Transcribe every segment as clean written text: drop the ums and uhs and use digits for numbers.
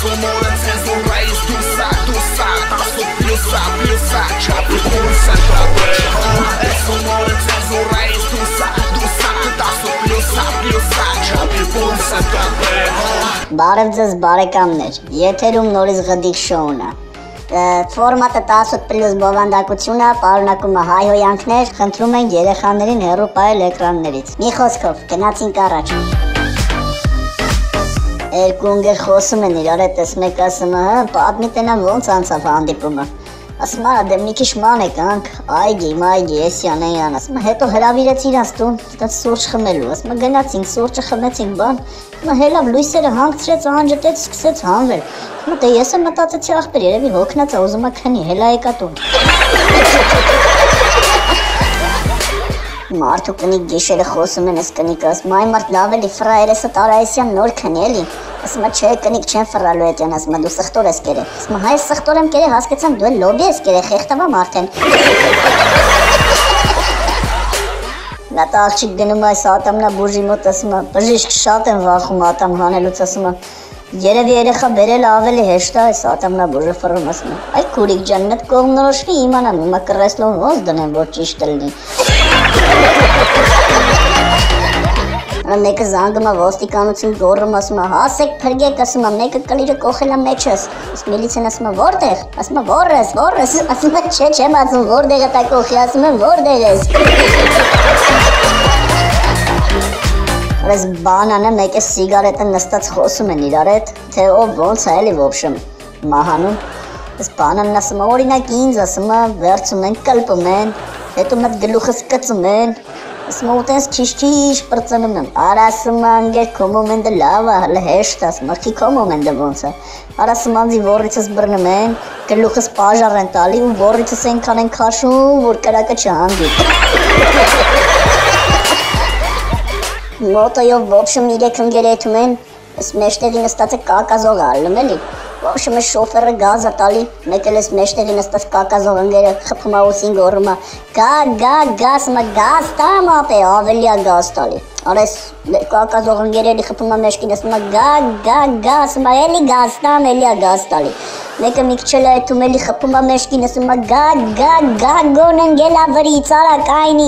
sonora cenzura esdusa, taço pilsa, chape pulsa, é sonora cenzura esdusa, taço pilsa, chape pulsa, Բարև ձեզ բարեկամներ, եթերում նորից Ղդիկ շոուն է։ Ֆորմատը 10+ բովանդակությունը պարունակում է հայհոյանքներ, խնդրում ենք երեխաներին հեռու պահել էկրաններից։ Մի խոսքով, գնացինք առաջ։ Երկու ընկեր խոսում են իրար հետ, մեկ ասում է, պատմի տենամ ոնց անցավ հանդիպումը։ Ասում է, դե մի քիչ ման եկանք, այգի, էսյան, ասում է, հետո հրավիրեց իրանց տուն, սուրճ խմելու, ասում է, գնացինք, սուրճը խմեցինք, բան, հելավ լույսերը հանգցրեց, անջտեց, սկսեց հանվել, դե ես եմ մտածեցի ախպեր, երևի հոգնած է, ուզում է քնի, հելա եկա տուն։ Մարդու կնիկ գիշերը խոսում են, ես կնիկը, ասում այ մարդ լավ էլի ֆրայերեսը տարայեսյան նոր քնի էլի, ասում չէ կնիկ չեն ֆրալու էտյան, ասում դու սխտոր ես կերե, ասում հայ սխտոր եմ կերե, հասկացան դու էլ լոբի ես կերե, խեղտավա մարդ են։ Նա աղջիկ գնում այս ատամնաբուժի մոտ, ասում բժիշկ շատ եմ վախում ատամ հանելուց, ասում երևի երեխա բերել ավելի հեշտ է այս ատամնաբուժը ֆռում, ասում այ քուրիկ ջան, մեկ կողմ նորոշվի իմանամ, հիմա կռեսլոն ոնց դնեմ, որ ճիշտ լինի։ Մեկը զանգում է ոստիկանություն գոռում, ասում է հասեք փրկեք, ասում է մեկը կլիրը կոխել է մեջս, միլիցիան ասում է որտեղ, ասում է որս, ասում է չէ չեմ ասում որտեղ է տա կոխի, ասում եմ որտեղ ես։ Այս բանանը մեկը սիգարետը նստած խոսում են իրար հետ, թե ով ոնց է էլի ոբշմ մահանում։ Այս բանանն ասում է օրինակ ինձ, ասում է վերցում են, կլպում են, հետո մեծ գլուխս կծում են, ասում է ուտենց քիչ պրծնում եմ, արա ասում է անգեր քո մոմենտը լավ է, հələ հեշտ է, ասում է քո մոմենտը ոնց է, արա ասում անձի ворիցս բռնում են, գլուխս պաժար են տալի ու ворիցս այնքան են քաշում, որ կրակը չհանգի։ Մոտոյով ոբշում 3 ընկեր եթում են, ես մեջտեղի նստած է կակազող ալում էլի, ոբշում է շոֆերը գազ է տալի, մեկ էլ ես մեջտեղի նստած կակազող ընկերը խփում ուսին գոռում է, գա, ասում է գազ տամ ապե, ավելի է գազ տալի, արես կակազող ընկերերի խփում է մեջքին, ասում է գա, ասում է էլի գազ տամ, էլի է գազ տալի, մեկը մի քիչ էլ այդում էլի խփում է մեջքին, ասում է գա, գոն ընկել է վրից, արա կայնի։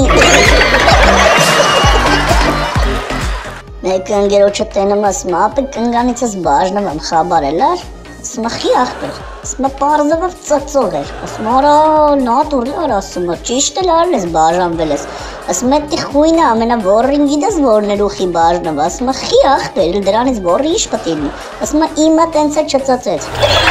Մեկը ընկերոջը տենում ասում ապե կնգանիցս բաժնում եմ խաբարելար, ասում խի ախպեր, ասում պարզվով ծծող էր, ասում արա նատուր էր, ասում ճիշտ էլ արել ես բաժանվել ես, ասում էդի խույնը ամենավոռին գիտես որն էր ուխի բաժնով, ասում խի ախպեր, դրանից ոռի ինչ պետք է լինի, ասում իմը տենց է չծծեց։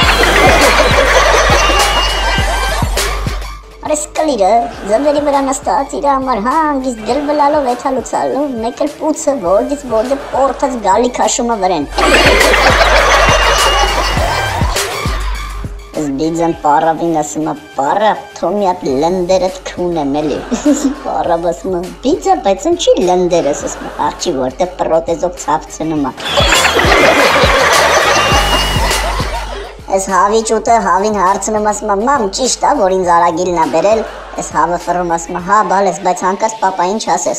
Արես կլիրը, ձմերի վրա նստած իր համար հանգիստ գլվլալով էթալուցալով, մեկ էլ պուցը որդից որդը պորթած գալի քաշում է վրեն։ Ես բիձան պարավին ասում է, պարավ, թոմի ատ լնդերըտ քունեմ էլի։ Պարավ ասում է, բիձա, բայց ընչի լնդեր ես, ասում է, աղջի որտե պրոտեզով ցավցնում է։ Ես հավի ճուտը հավին հարցնում ասում է, մամ ճիշտ է, որ ինձ արագիլն է բերել, ես հավը ֆռում ասում է, հա բալես, բայց հանկարծ պապա ինչ ասես։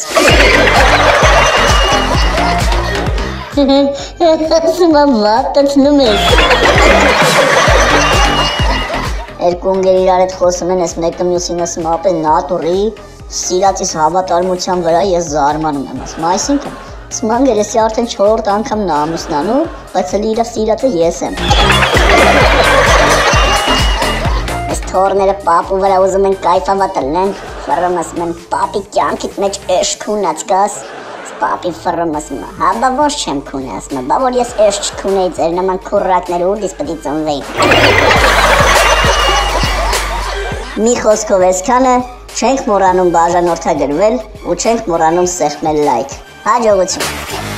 Ասում է, վատտնում ես։ Երկու ընկեր իրար հետ խոսում են, ես մեկը մյուսին ասում ապե նատուրի, սիրածիս հավատարմության վրա ես զարմանում եմ, ասում այսինքն, ասում անգեր եսի արդեն 4 անգամ նա ամուսնանու, բայց էլ իր սիրածը ես եմ։ Ես թորները պապու վրա ուզում են կայֆավատ լեն, ֆռում ասում են պապի կյանքիդ մեջ էշք ունած կաս, պապի ֆռում ասում է, հա բա ոչ չեմ քունե, ասում է, բա որ ես էշք չքունեի ձեր նման քուրրակները ուրդից պետք է ծնվեին։ Մի խոսքով այսքանը, չենք մոռանում բաժանորդագրվել ու չենք մոռանում սեղմել լայք։ Հաջողություն։